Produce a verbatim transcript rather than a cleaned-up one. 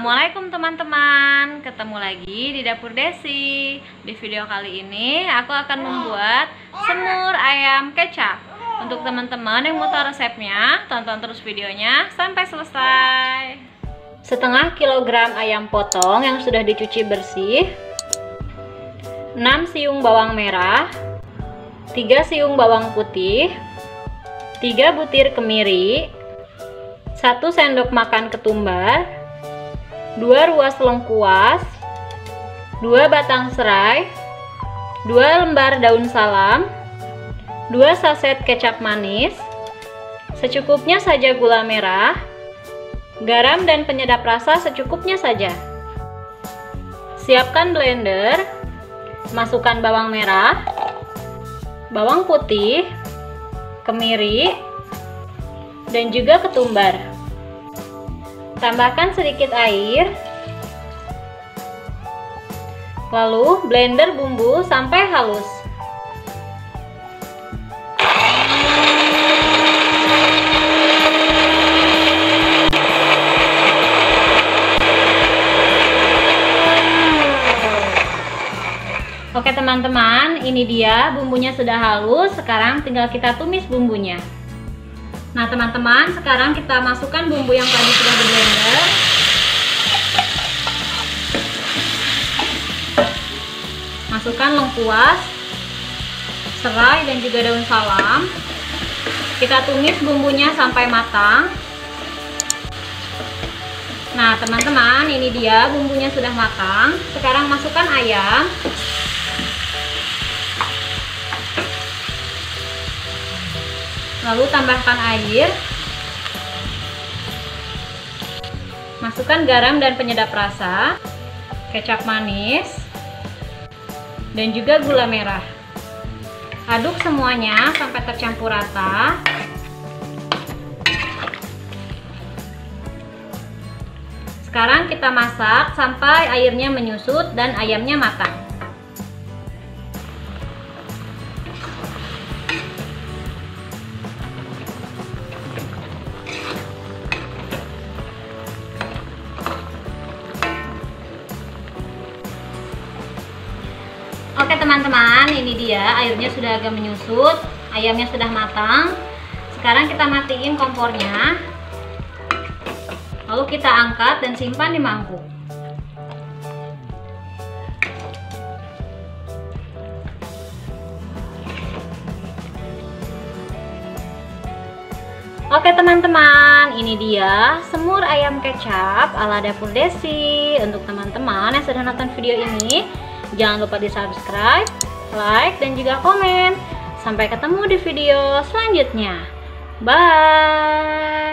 Assalamualaikum teman-teman, ketemu lagi di Dapur Desi. Di video kali ini aku akan membuat semur ayam kecap. Untuk teman-teman yang mau tahu resepnya, tonton terus videonya sampai selesai. Setengah kilogram ayam potong yang sudah dicuci bersih, enam siung bawang merah, tiga siung bawang putih, tiga butir kemiri, satu sendok makan ketumbar, dua ruas lengkuas, dua batang serai, dua lembar daun salam, dua saset kecap manis, secukupnya saja gula merah, garam dan penyedap rasa secukupnya saja. Siapkan blender, masukkan bawang merah, bawang putih, kemiri, dan juga ketumbar. Tambahkan sedikit air, lalu blender bumbu sampai halus. Oke teman-teman, ini dia bumbunya sudah halus. Sekarang tinggal kita tumis bumbunya. Nah teman-teman, sekarang kita masukkan bumbu yang tadi sudah di blender. Masukkan lengkuas, serai dan juga daun salam. Kita tumis bumbunya sampai matang. Nah teman-teman, ini dia bumbunya sudah matang. Sekarang masukkan ayam. Lalu tambahkan air, masukkan garam dan penyedap rasa, kecap manis, dan juga gula merah. Aduk semuanya sampai tercampur rata. Sekarang kita masak sampai airnya menyusut dan ayamnya matang. Oke teman-teman, ini dia airnya sudah agak menyusut, ayamnya sudah matang. Sekarang kita matiin kompornya, lalu kita angkat dan simpan di mangkuk. Oke teman-teman, ini dia semur ayam kecap ala Dapur Desi. Untuk teman-teman yang sudah nonton video ini, jangan lupa di subscribe, like, dan juga komen. Sampai ketemu di video selanjutnya. Bye.